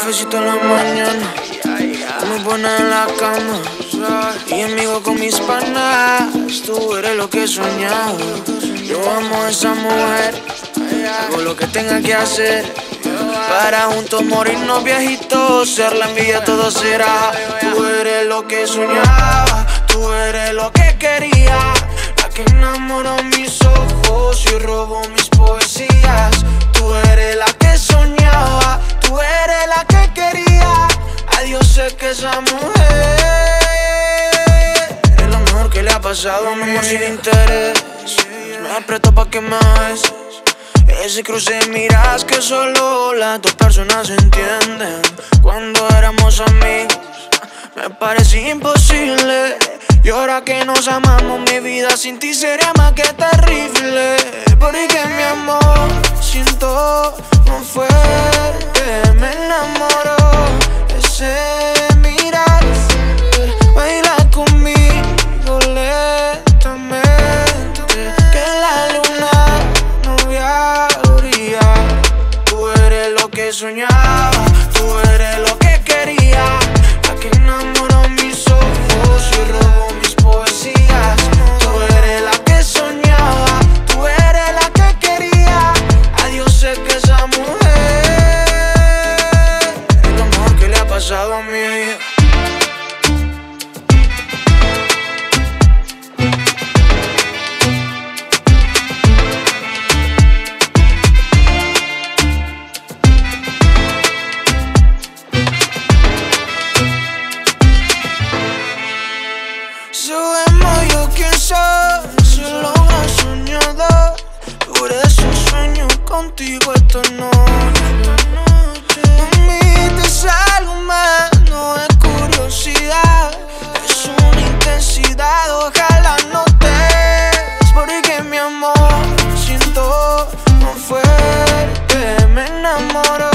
cafecito en la mañana, me pone en la cama y amigo con mis panas. Tú eres lo que he soñado. Yo amo a esa mujer, hago lo que tenga que hacer para juntos morirnos viejitos. Ser la envidia todo será. Tú eres lo que soñaba, tú eres lo que quería, la que enamoró mis ojos y robó mis poesías. Tú eres la que soñaba, tú eres la que quería. Adiós, sé que esa mujer es lo mejor que le ha pasado a mi amor sin interés. Me apretó pa' que me beses. Ese cruce de miradas que solo las dos personas entienden. Cuando éramos amigos me parecía imposible, y ahora que nos amamos mi vida sin ti sería más que terrible. Porque mi amor siento muy fuerte, me enamoró ese mirar, baila conmigo lentamente, que la luna no brilla. Tú eres lo que soñaba, tú eres lo que quería, la que enamoró mis ojos y robó mis poesías. Tú eres la que soñaba, tú eres la que quería. Adiós, sé que esa mujer es lo mejor que le ha pasado a mi vida. Sabemos yo quién soy, solo una soñador. Por eso sueño contigo esta noche. Mami, te algo más, no es curiosidad, es una intensidad, ojalá notes. Porque mi amor siento muy fuerte, me enamoro